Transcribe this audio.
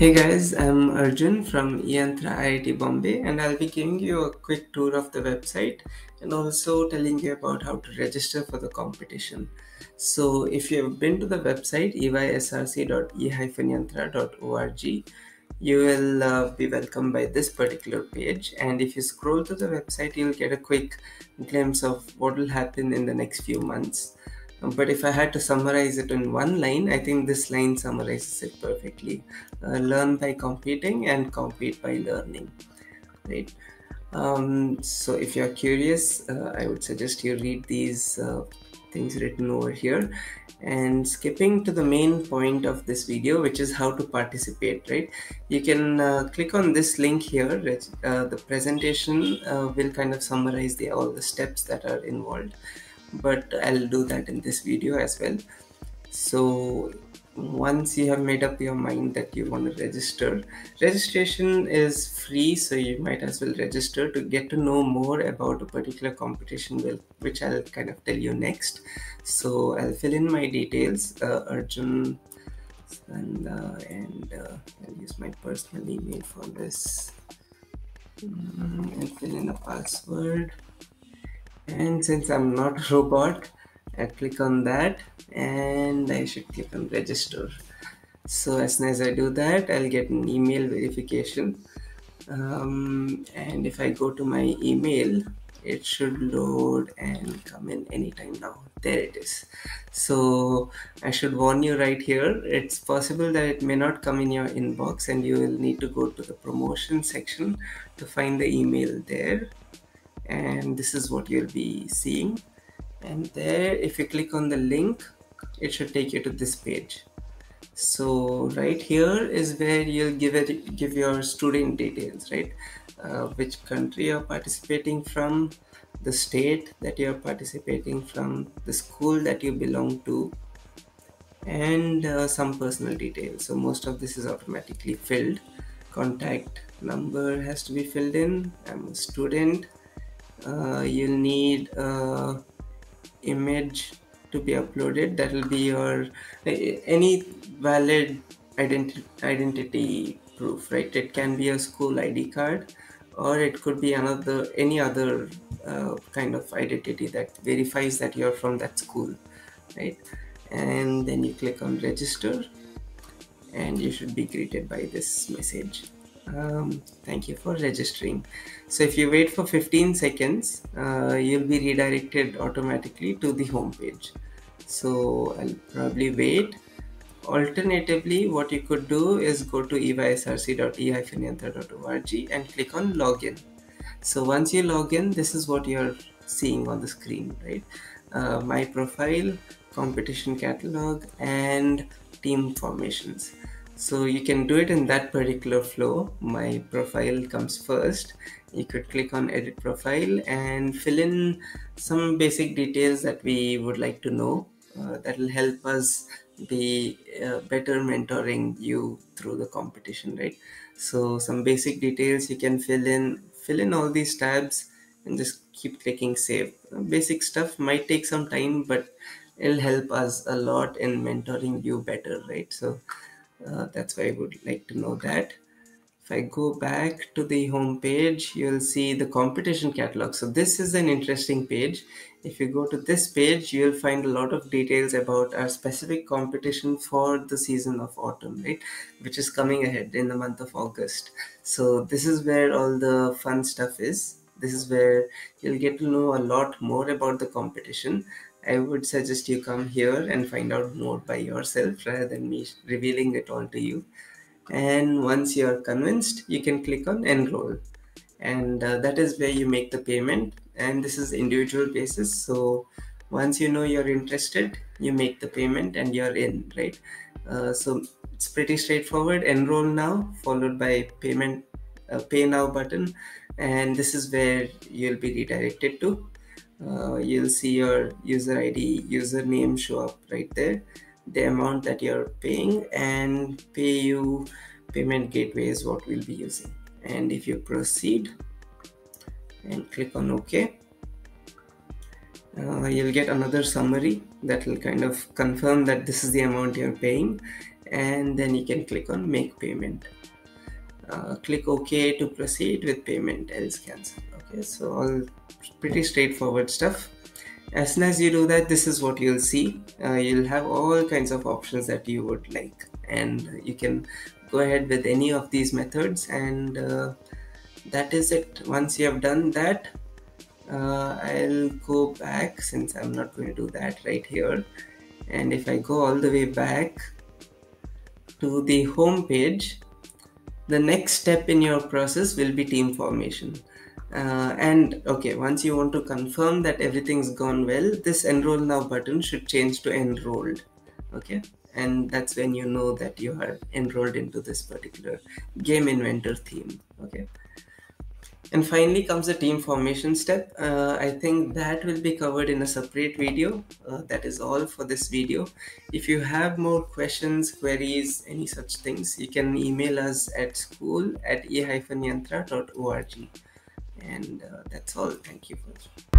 Hey guys, I'm Arjun from Yantra IIT Bombay, and I'll be giving you a quick tour of the website and also telling you about how to register for the competition. So, if you have been to the website eysrc.e-yantra.org, you will be welcomed by this particular page. And if you scroll to the website, you'll get a quick glimpse of what will happen in the next few months. But if I had to summarize it in one line, I think this line summarizes it perfectly. Learn by competing and compete by learning, right? So if you're curious, I would suggest you read these things written over here. And skipping to the main point of this video, which is how to participate, right? You can click on this link here. The presentation will kind of summarize all the steps that are involved, but I'll do that in this video as well. So once you have made up your mind that you want to register, registration is free, so you might as well register to get to know more about a particular competition, which I'll kind of tell you next. So I'll fill in my details, Arjun, and I'll use my personal email for this, and fill in a password. And since I'm not a robot, I click on that and I should click on register. So as soon as I do that, I'll get an email verification. And if I go to my email, it should load and come in anytime now. There it is. So I should warn you right here, it's possible that it may not come in your inbox and you will need to go to the promotion section to find the email there. And this is what you'll be seeing. And there, if you click on the link, it should take you to this page. So right here is where you'll give your student details, right? Which country you're participating from, the state that you're participating from, the school that you belong to, and some personal details. So most of this is automatically filled. Contact number has to be filled in. I'm a student. You'll need image to be uploaded. That will be your any valid identity proof, right? It can be a school ID card, or it could be any other kind of identity that verifies that you're from that school, right? And then you click on register and you should be greeted by this message. Thank you for registering. So if you wait for 15 seconds, you'll be redirected automatically to the home page. So I'll probably wait. Alternatively, what you could do is go to eysrc.e-yantra.org and click on login. So once you log in, this is what you're seeing on the screen, right? My profile, competition catalog, and team formations. So you can do it in that particular flow. My profile comes first. You could click on edit profile and fill in some basic details that we would like to know. That will help us be better mentoring you through the competition, right? So some basic details you can fill in all these tabs and just keep clicking save. Basic stuff might take some time, but it'll help us a lot in mentoring you better, right? So that's why I would like to know that. If I go back to the home page, you'll see the competition catalog. So this is an interesting page. If you go to this page, you'll find a lot of details about our specific competition for the season of autumn, right? Which is coming ahead in the month of August. So this is where all the fun stuff is. This is where you'll get to know a lot more about the competition. I would suggest you come here and find out more by yourself rather than me revealing it all to you. And once you are convinced, you can click on enroll, and that is where you make the payment. And this is individual basis, so once you know you're interested, you make the payment and you're in, right? So it's pretty straightforward. Enroll now followed by payment, pay now button, and this is where you'll be redirected to. You'll see your user ID, username show up right there, the amount that you're paying, and PayU payment gateway is what we'll be using. And if you proceed and click on OK, you'll get another summary that will kind of confirm that this is the amount you're paying. and then you can click on make payment. Click OK to proceed with payment, else cancel. Okay, so all pretty straightforward stuff. As soon as you do that, this is what you'll see. You'll have all kinds of options that you would like, and you can go ahead with any of these methods, and that is it. Once you have done that, I'll go back, since I'm not going to do that right here, and if I go all the way back to the home page, the next step in your process will be team formation. And okay, once you want to confirm that everything's gone well, this enroll now button should change to enrolled. Okay, and that's when you know that you are enrolled into this particular game inventor theme. Okay, and finally comes the team formation step. I think that will be covered in a separate video. That is all for this video. If you have more questions, queries, any such things, you can email us at school@e-yantra.org. And that's all. Thank you for